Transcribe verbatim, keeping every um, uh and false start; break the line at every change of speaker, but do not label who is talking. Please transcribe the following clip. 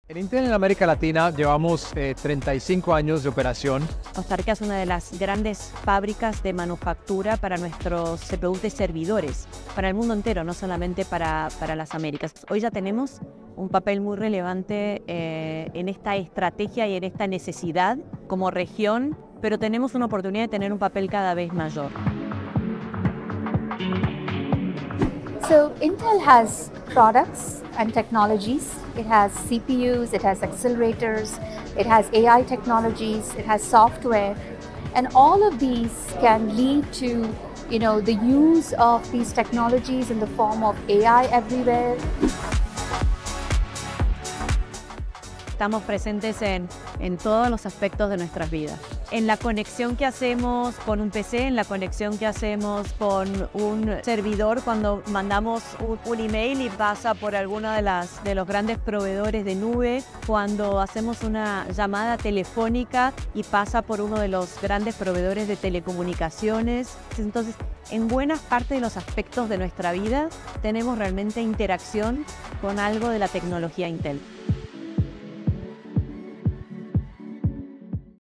En Intel en América Latina llevamos eh, treinta y cinco años de operación.
Costa Rica es una de las grandes fábricas de manufactura para nuestros C P Us de servidores, para el mundo entero, no solamente para, para las Américas. Hoy ya tenemos un papel muy relevante eh, en esta estrategia y en esta necesidad como región, pero tenemos una oportunidad de tener un papel cada vez mayor.
So Intel has products and technologies. It has C P Us, it has accelerators, it has A I technologies, it has software, and all of these can lead to, you know, the use of these technologies in the form of A I everywhere.
Estamos presentes en, en todos los aspectos de nuestras vidas. En la conexión que hacemos con un P C, en la conexión que hacemos con un servidor cuando mandamos un, un email y pasa por alguno de, las, de los grandes proveedores de nube, cuando hacemos una llamada telefónica y pasa por uno de los grandes proveedores de telecomunicaciones. Entonces, en buena parte de los aspectos de nuestra vida tenemos realmente interacción con algo de la tecnología Intel.